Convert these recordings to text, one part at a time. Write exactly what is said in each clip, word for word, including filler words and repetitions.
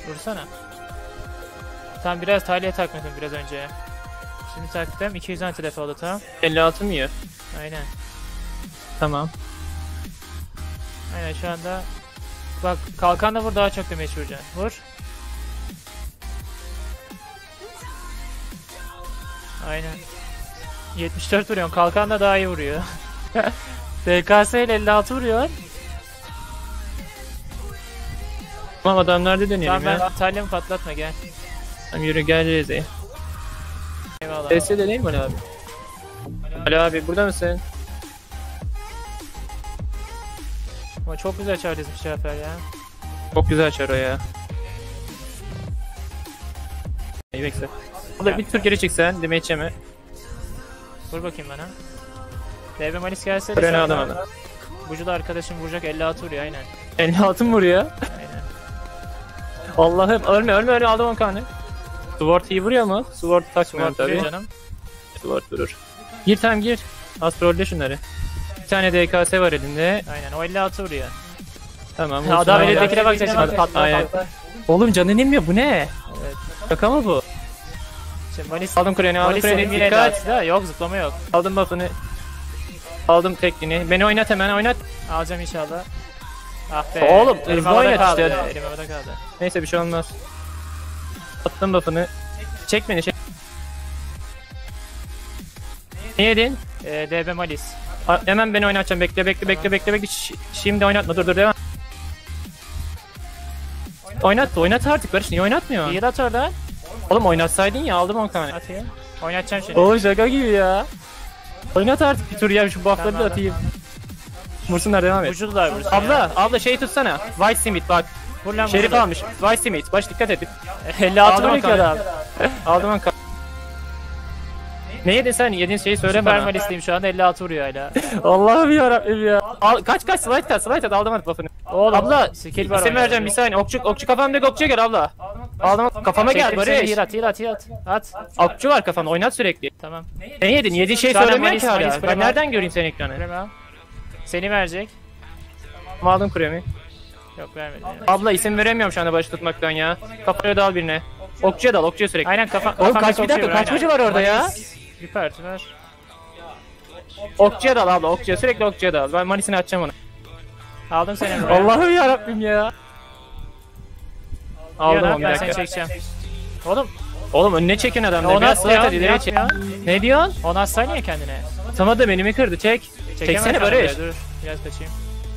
Vursana. Tam biraz talyaya takmadım biraz önce. Şimdi taktım. iki yüz anti oldu tamam. elli altı mı yiyor? Aynen. Tamam. Aynen şu anda. Bak kalkanla vur daha çok damage vuracaksın. Vur. Aynen. yetmiş dört vuruyorsun. Kalkanla daha iyi vuruyor. D K S ile elli altı vuruyor. Tamam adamlarda dönelim Tamam ya. ben talyamı patlatma gel. Tamam yürü gel Reza'ya. Eyvallah. D S de değil mi Ali abi? Ali abi burada mısın? Ama çok güzel çağırdınız bir sefer ya. Çok güzel çaro ya. İyi bekle. Abla bir tur geri çıksan deme içeme. Vur bakayım bana. D B Malis gelse de Freni sonra- alamadım. Bucu da arkadaşım vuracak elli altı vuruyor aynen. elli altı mı vuruyor? Aynen. Allah'ım ölme ölme ölme aldım on kanı. Sword iyi vuruyor mu? Sword takmıyor Sword vuruyor tabii. canım. Sword vurur. Gir tam gir. Astrolde şunları. Bir tane D K S var elinde. Aynen o elli altı vuruyor. Tamam. Ha, vursun. adam Aynen. elindekine bak seçim hadi patla Aynen. patla. Oğlum canın inmiyor bu ne? Evet. Şaka mı bu? Şimdi Malis Aldım kureni aldım Malis kureni. senin yine Dikkat. elli altı yok zıplama yok. Aldım buff'ını. Aldım tekniğini. Beni oynat hemen oynat. Alacağım inşallah. Ah be. Oğlum, elim hızlı havada oynat kaldı. işte. Elim havada kaldı. Neyse bir şey olmaz. Attım buff'ını. Çek beni çek. Ne yedin? Ee, D B Malis. A- hemen beni oynatacağım. Bekle bekle bekle bekle bekle. Ş- şimdi oynatma. Dur dur devam. Oynat oynat artık Barış. Niye oynatmıyor? İyi at oradan. Oğlum oynatsaydın ya aldım on tane. Atayım. Oynatacağım şimdi. Oğlum şaka gibi ya. Oynat artık bir tur ya şu buff'ları da Tamam. atayım. Vursunlar devam et. Bucular vursun Abla ya. abla şey tutsana. White Smith bak. Vur lan Şerif vur lan. almış. White Smith. Baş dikkat et. elli altı Aldım vuruyor ki bakalım. adam. Aldım on kanı. Ne yedin sen? Yediğin şeyi söyle Süper bana. Malis'teyim şu anda elli altı vuruyor hala. Allah'ım yarabbim ya. Al, kaç kaç slide at slide at aldım hadi buff'ını. Oğlum. Abla skill var. isim vereceğim bir saniye. Okçu okçu kafamda okçuya gel abla. Aldım kafama gel Çektim seni Barış. heal at heal at heal at. At. Okçu var kafamda oynat sürekli. Tamam. Ne yedin? Yediğin şeyi Şu anda söylemiyor Malis- ki hala. Malis Ben Prema- nereden göreyim senin ekranı? Prema. Seni verecek. Aldım kuremi. Yok vermedi. Abla isim veremiyorum şu anda başı tutmaktan ya. Kafaya dal birine. Okçuya dal okçuya sürekli. Aynen kafa. Oğlum kafamda kaç bir dakika kokuyor, kaç aynen. bıcı var orada ya? Malis, Bir parti var. Okçuya dal abla okçuya sürekli okçuya dal. Ben manisini atacağım ona. Aldım seni buraya. Allah'ım yarabbim ya. Aldım Yana, onu bir ben seni dakika. çekeceğim. Oğlum Oğlum önüne çekin adamları. onu Biraz at slide ya. at Ne ileriye çek. yapıyorsun? Ne diyorsun? Onu atsana ya kendine. Tamam da benimi kırdı çek. Çekemem Çeksene kendine, Barış. Dur biraz kaçayım.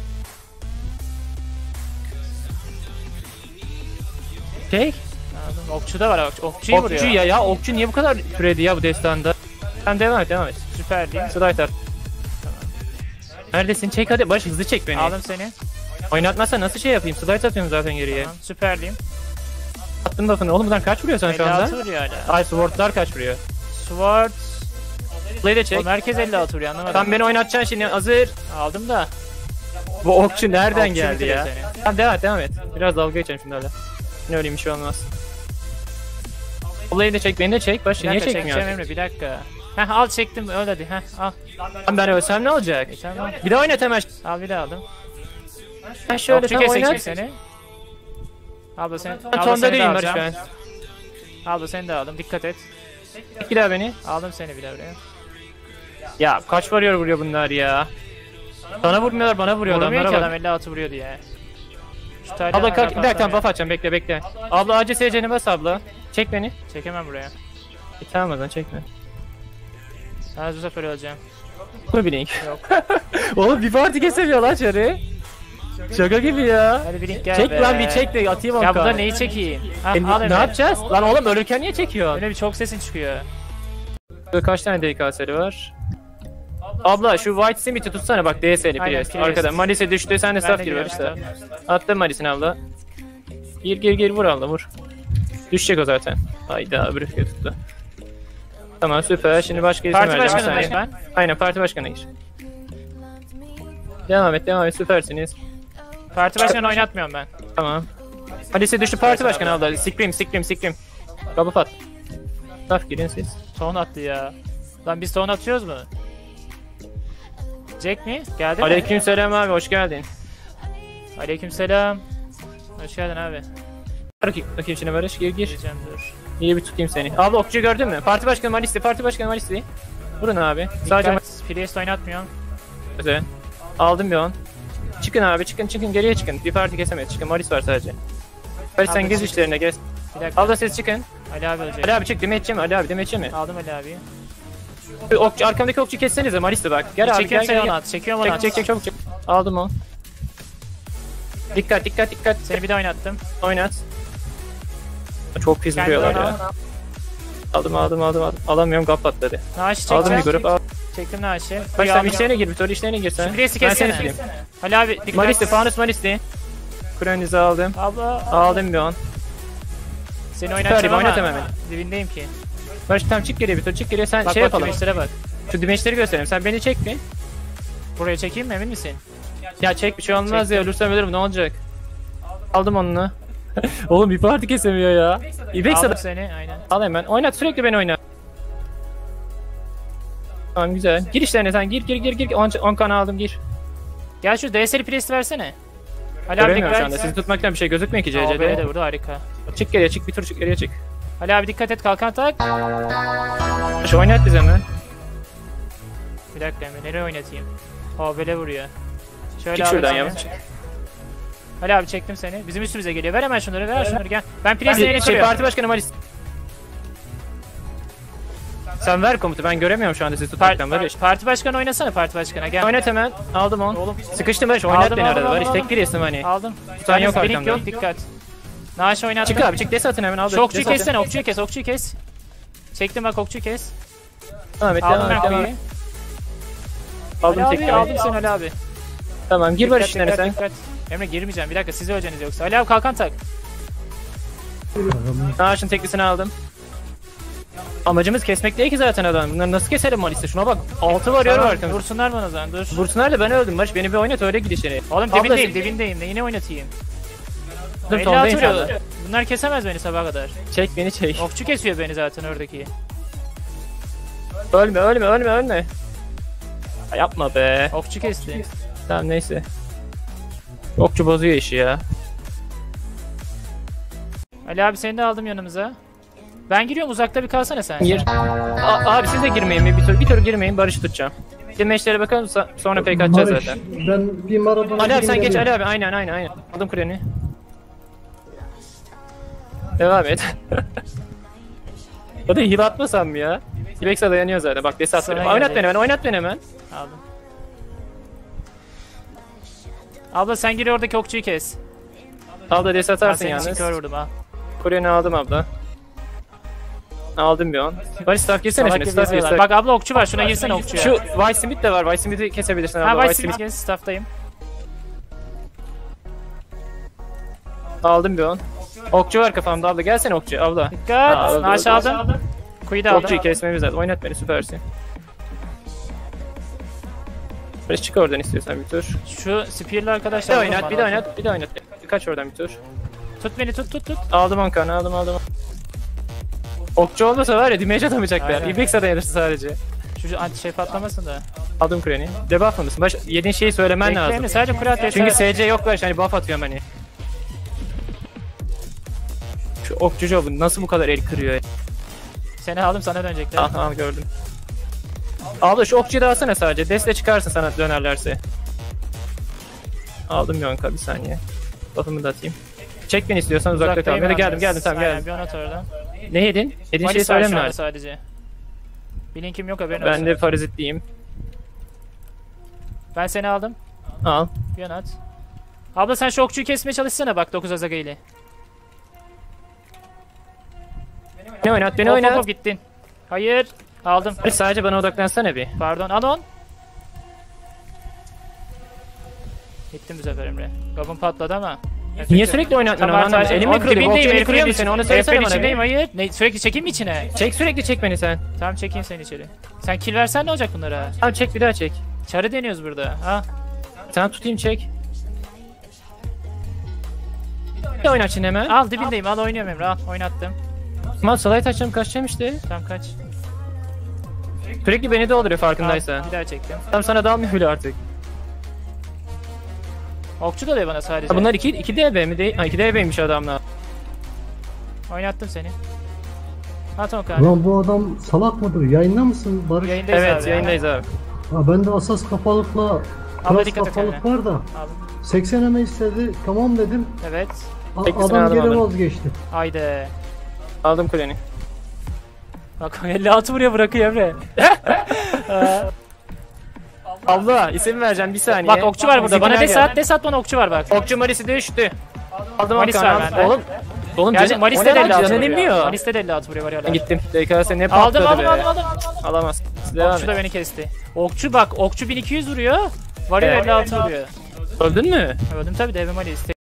Çek. Aldım. Okçu da var okçu. Okçuyu vuruyor. Okçu ya ya okçu niye bu kadar türedi ya bu destanda? Sen devam et devam et. Süper değil. Slide at. Neredesin? Çek hadi Barış hızlı çek beni. Aldım seni. Oynatmazsan nasıl şey yapayım? Slide atıyorum zaten geriye. Tamam. Süperliyim. Attım buff'ını. Oğlum buradan kaç vuruyor sen şu elli altı anda? vuruyor hala. Ay swordlar kaç vuruyor? Sword. Play de çek. Oğlum herkes elli altı vuruyor anlamadım. Tam beni oynatacaksın şimdi hazır. Aldım da. Bu okçu nereden Okçu geldi bitiriyor ya? seni. Tamam devam et devam et. Biraz dalga geçelim şunlarla. Ne öyleyim bir şey olmaz. Olayı da çek beni de çek. Başı Bir niye dakika çekmiyor? çekeceğim Emre bir dakika. Heh al çektim öyle hadi heh al. Lan ben ölsem ne olacak? E, tamam. Bir de oynat hemen. Al bir daha aldım. Ben şöyle Okçu tam kesecek oynat. seni. Abla sen. Ben Abla tonda seni de değilim Barış alacağım. ben. Abla seni de aldım dikkat et. Bir daha beni. Aldım seni bir daha buraya. Ya kaç varıyor vuruyor bunlar ya. Sana vurmuyorlar bana vuruyor Vurmuyor ki adamlara adam bak. elli altı vuruyor diye. Şu tane Abla kalk bir dakika tamam buff atacağım bekle bekle. Abla acil S C'ni bas abla. Çek beni. Çekemem buraya. E, tamam o zaman çekme. Ben bu sefer öleceğim. Bu bir link. Yok. Oğlum bir parti kesemiyor lan çarı. Şaka gibi ya. Hadi bir link gel Çek be. lan bir çek de atayım Ya onka. burada neyi çekeyim? Ha, E, al ne Emre. yapacağız? Lan oğlum ölürken niye çekiyorsun? Öyle bir çok sesin çıkıyor. Burada kaç tane D K S'li var? Abla şu White Smith'i tutsana bak D S'li Aynen, Priest. Priest. Arkadan Malis'e düştü sen de Ben saf de gir var giriyorum, işte. Attım Malis'ini abla. Gir gir gir vur abla vur. Düşecek o zaten. Hayda öbürü tuttu. Tamam süper şimdi başka isim Parti vereceğim bir başkanındayım saniye. ben. Aynen parti başkanına gir. Devam et devam et süpersiniz. Parti başkanı oynatmıyorum ben. Tamam. Malis'e düştü parti başkanı abla. Scream scream scream. Kabı pat. Saf girin siz. Son attı ya. Lan biz son atıyoruz mu? Jack mi? Geldi mi? Aleykümselam abi hoş geldin. Aleykümselam. Hoş geldin abi. Rakip, rakip içine Barış gir gir. Gireceğim dur. İyi bir tutayım seni. Abla okçuyu gördün mü? Parti başkanı Malisti, parti başkanı Malisti. Vurun abi. Sadece Dikkat. Priest oynatmıyorum. güzel. Aldım bir on. Çıkın abi çıkın çıkın geriye çıkın. Bir parti kesemeyiz. Çıkın Malis var sadece. Barış sen Abi, gez çık. işlerine gez. Bir dakika. Abla siz çıkın. Ali abi ölecek. Ali abi çık demeççi mi? Ali abi demeççi mi? Aldım Ali abiyi. Okçu, arkamdaki okçu kessenize Malisti bak. Gel abi Çekiyorum gel seni gel. ona at. Çekiyorum ona Çek at. çek çek çabuk çek. Aldım o. Dikkat dikkat dikkat. Seni bir de oynattım. Oynat. Çok pis Kendi vuruyorlar ya. oyna. Aldım aldım aldım aldım. Alamıyorum gap patladı. Naaşı Aldım bir çekeceğim. grup al. Çektim Naaşı. Baş sen işlerine gir bir tur işlerine gir sen. Priest'i Ben seni kessene. tutayım. Ali abi dikkat. Malisti Fanus Malisti. Kronizi aldım. Abla. Aldım bir on. Seni Süper, oynatacağım ama oynat hemen. dibindeyim ki. Barış tamam çık geriye bir tur çık geriye sen Bak şey bak yapalım. güneşlere bak. Şu dimeçleri göstereyim sen beni çek bir. Buraya çekeyim mi emin misin? Ya çek bir şey olmaz ya ölürsem ölürüm ne olacak. Aldım onu. Oğlum bir parti kesemiyor ya. İbex Aldım adam. seni aynen. Al hemen oynat sürekli beni oyna. Tamam güzel. Gir işlerine sen gir gir gir gir. on kan aldım gir. Gel şu D S'li Priest'i versene. Ali abi Göremiyorum şu dikkat. anda. Sizi tutmaktan bir şey gözükmüyor ki O B'ye de C C'de. vurdu harika. Çık geriye çık bir tur çık geriye çık. Ali abi dikkat et kalkan tak. Şu oynat bize mi? Bir dakika Emre nereye oynatayım? O böyle vuruyor. Şöyle Çık abi şuradan seni. ya. Ali abi çektim seni. Bizim üstümüze geliyor. Ver hemen şunları ver şunları gel. Ben Priest'e Şey, yeni şey kuruyorum. parti başkanı Malis. Sen ver komutu ben göremiyorum şu anda sizi tutmaktan Barış. Parti başkanı oynasana parti başkanı gel. Oynat hemen. Aldım onu. Oğlum. Sıkıştım Barış oynat Aldım, beni aldım, arada aldım, Barış. aldım. Tek bir isim hani. Aldım. Tutan yok Blink arkamda. yok dikkat. Naaş oynattım. Çık abi çık des atın hemen al. Şu okçuyu kessene okçuyu kes okçuyu kes. Çektim bak okçuyu kes. Tamam et Aldım devam ben et devam kuyu. et. Aldım Ali tek abi bir. aldım seni Ali abi. Tamam gir Barış Dikkat, işlerine dikkat, sen. dikkat. Emre girmeyeceğim bir dakika siz öleceksiniz yoksa. Ali abi kalkan tak. Naaş'ın teklisini aldım. Amacımız kesmek değil ki zaten adam. Bunları nasıl keselim Malis'te? Şuna bak. Altı var yarı Tamam, arkamda. vursunlar bana o zaman dur. Vursunlar da ben öldüm Barış. Beni bir oynat öyle gir içeri. Oğlum Abla, dibindeyim siz- dibindeyim. Neyine oynatayım? Dur elli tondayım şu atıyor. anda. Bunlar kesemez beni sabaha kadar. Çek beni çek. Okçu kesiyor beni zaten oradaki. Ölme ölme ölme ölme. Ya yapma be. Okçu kesti. Tamam neyse. Okçu bozuyor işi ya. Ali abi seni de aldım yanımıza. Ben giriyorum uzakta bir kalsana sen. Gir. A- abi siz de girmeyin bir tur. Bir tur girmeyin Barış'ı tutacağım. Demeçlere bakalım so- sonra pek atacağız Barış, zaten. ben bir maraton... Ali abi sen geç Ali abi aynen aynen aynen. Aldım kureni. Devam et. O da heal atmasam mı ya? Hilex'a dayanıyor zaten. Bak des at Sana beni. Oynat geldi. beni hemen oynat beni hemen. Aldım. Abla sen gir oradaki okçuyu kes. Abla des Ben atarsın senin için yalnız. kör vurdum ha. Kureni aldım abla. Aldım bir on. Barış staff girsene Salak şimdi gibi staff gir geziyorlar. staff. Bak abla okçu var şuna girsene okçuya. Şu White Smith de var. White Smith'i kesebilirsin abla. Ha White Vice Smith. Smith kes staff'tayım. Aldım bir on. Okçu var kafamda abla. Gelsene okçu abla. Aa, Dikkat. öldü, Naaş öldü. aldım. Kuyu da aldım. Okçuyu kesmemiz lazım. Oynat beni süpersin. Barış çık oradan istiyorsan bir tur. Şu spear'lı Bir arkadaşlar. de oynat, bir de oynat, bir de oynat. Kaç oradan bir tur. Tut beni tut tut tut. Aldım on kanı, aldım aldım. Okçu olmasa var ya damage atamayacaklar. Aynen. Ibex'a dayanırsın sadece. Şu anti şey patlamasın da. Aldım kureni. Debuff mısın? Baş, yediğin şeyi söylemen Bekle lazım. Emre, sadece kule at yeter. Çünkü S C yok var hani buff atıyorum hani. Şu okçu jobu nasıl bu kadar el kırıyor ya? Seni aldım sana dönecekler. Ah ah gördüm. Abla şu okçuyu da alsana sadece. Desle çıkarsın sana dönerlerse. Aldım yonka bir saniye. Buff'ımı da atayım. Çek beni istiyorsan uzakta kal. Uzaktayım Ya da ben. geldim geldim tamam Aynen, geldim. bir ona at oradan. Ne yedin? Yediğin şeyi Malis var şu söyleme anda artık. sadece. Bir linkim yok haberin olsun. Ben de parazitliyim. Ben seni aldım. Al. Bir yana at. Abla sen şu okçuyu kesmeye çalışsana bak dokuz Azaga ile. Ne oynat beni Hop hop oynat. hop gittin. Hayır. Aldım. Hadi sadece bana odaklansana bir. Pardon al on. Gittim bu sefer Emre. Gabın patladı ama. Niye sürekli oynatmıyorsun Tamam, anlamadım. tamam. Elim mi Oğlum, kırılıyor? Bu okçu dibindeyim, eli kırıyor mu herifin seni? Onu içi- söylesene herifin bana içindeyim, bir. hayır. Ne, sürekli çekeyim mi içine? Çek sürekli çek beni sen. Tamam çekeyim seni içeri. Sen kill versen ne olacak bunlara? Tamam çek bir daha çek. Çarı deniyoruz burada. Ha? Sen tutayım çek. Bir oynat şimdi hemen. Al dibindeyim al oynuyorum Emre al oynattım. Mal salayı taşacağım kaçacağım işte. Tamam kaç. Sürekli beni dolduruyor Al, farkındaysan. bir daha çektim. Tam sana dalmıyor bile artık. Okçu da diyor bana sadece. Ha, bunlar iki, iki D B mi değil? Ha iki D B'ymiş adamlar. Oynattım seni. At on kanka. Ulan bu adam salak mıdır? Yayında mısın Barış? Yayındayız Evet abi. yayındayız abi. Ha, ben de asas kapalıkla Abla kras dikkat et kapalık var da Abi. seksen eme istedi. Tamam dedim. Evet. A- Teklisini adam aldım geri abi. vazgeçti. Haydi. Aldım kuleni. Bak elli altı buraya bırakıyor Emre. Abla isim vereceğim bir saniye. Bak okçu var burada. Bana Bizimkiler des geldi. at, des at bana okçu var bak. Okçu Maris'i düştü. Aldım Maris Hakan var abi. bende. Oğlum. Oğlum Gerçi canı, Maris'te o ne de lan? elli altı Canın vuruyor. inmiyor. Maris'te de elli altı vuruyor var ya. Ben gittim. D K S ne Aldım patladı aldım be. aldım aldım. Alamaz. Devam Okçu da et. beni kesti. Okçu bak okçu bin iki yüz vuruyor. Varıyor Evet. elli altı vuruyor. Öldün mü? Öldüm tabi de evim Ali.